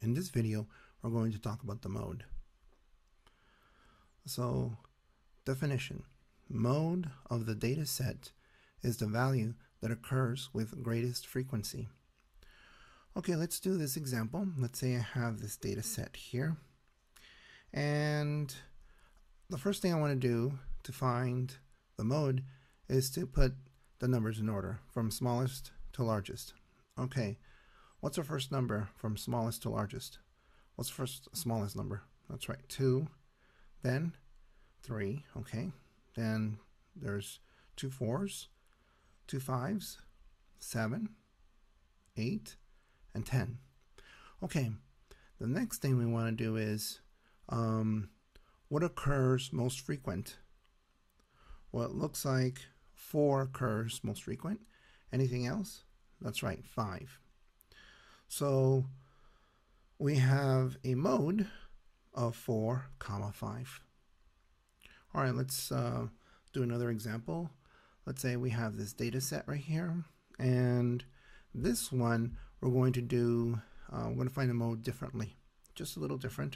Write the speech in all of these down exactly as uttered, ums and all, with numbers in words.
In this video, we're going to talk about the mode. So, definition. Mode of the data set is the value that occurs with greatest frequency. Okay, let's do this example. Let's say I have this data set here. And the first thing I want to do to find the mode is to put the numbers in order from smallest to largest. Okay, what's our first number from smallest to largest? What's the first smallest number? That's right, two, then three, okay. Then there's two fours, two fives, seven, eight, and ten. Okay, the next thing we want to do is um, what occurs most frequent? Well, it looks like four occurs most frequent. Anything else? That's right, five. So we have a mode of four comma five. All right, let's uh, do another example. Let's say we have this data set right here, and this one we're going to do, uh, we're going to find the mode differently, just a little different.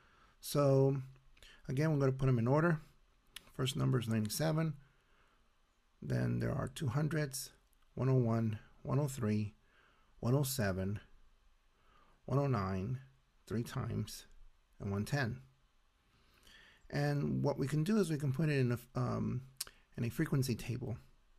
So again, we're going to put them in order. First number is ninety-seven, then there are two hundreds, one oh one, one oh three, one oh seven, one oh nine, three times, and one ten. And what we can do is we can put it in a, um, in a frequency table.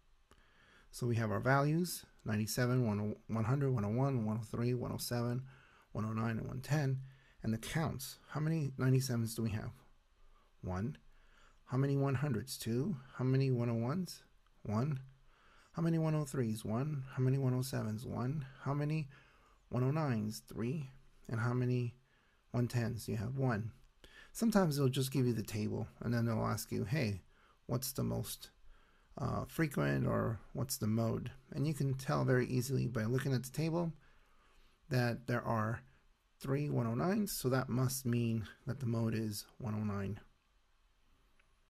So we have our values, ninety-seven, one hundred, one oh one, one oh three, one oh seven, one oh nine, and one ten, and the counts. How many ninety-sevens do we have? One. How many one hundreds? Two. How many one oh ones? One. How many one oh threes? One. How many one oh sevens? One. How many one oh nines? Three. And how many one tens? You have one. Sometimes they'll just give you the table, and then they'll ask you, hey, what's the most uh, frequent, or what's the mode? And you can tell very easily by looking at the table that there are three one oh nines, so that must mean that the mode is one oh nine.